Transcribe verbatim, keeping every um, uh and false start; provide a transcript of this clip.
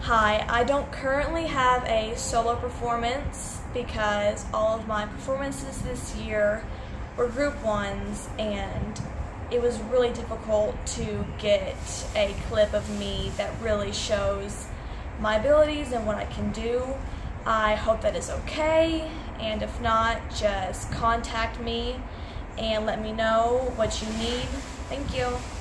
Hi, I don't currently have a solo performance because all of my performances this year were group ones, and it was really difficult to get a clip of me that really shows my abilities and what I can do. I hope that is okay, and if not, just contact me and let me know what you need. Thank you.